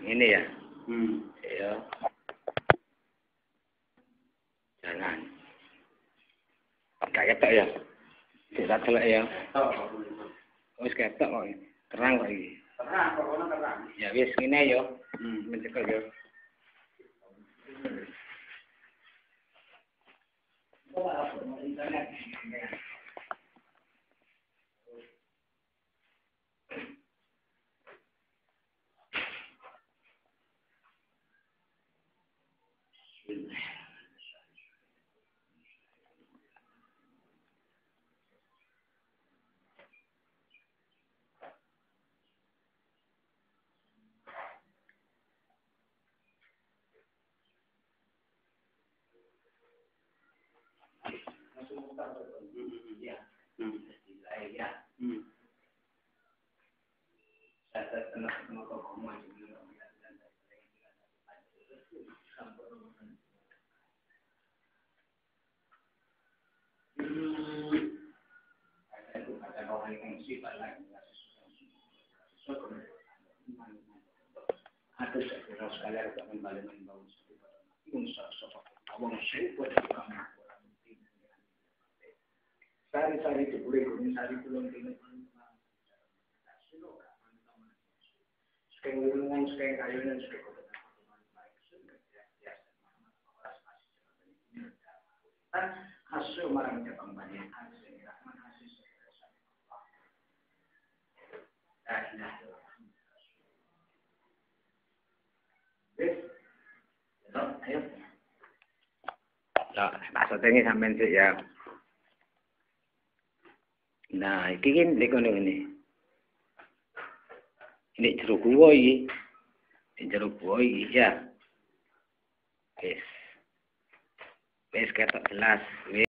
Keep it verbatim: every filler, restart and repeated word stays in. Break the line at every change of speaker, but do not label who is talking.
Ini ya.
Hmm.
Ya. Jangan. Gak ketok ya. Tidak telek ya. Wis ketok kok. Terang kok iki.
Terang, kok ono terang.
Ya wis ngene yo.
Hmm.
Mencekel yo.
Ya. Hmm. Ya. Hmm. Saya tenang sama kok ngomong. Atau saya sekalian dengan balik membangun awang syukur sari-sari diburi gunung sari belum tinggal sekarang gunungan sekarang kayunya sekarang kan hasil marang cabang banyak hasil rahman hasil nah ayo.
Nah, maksudnya ini sampean sih ya. Nah, iki kan lek ngono ini. Ini jeruk gua iki. Ini jeruk gua iki ya. Wis. Wis ketok jelas.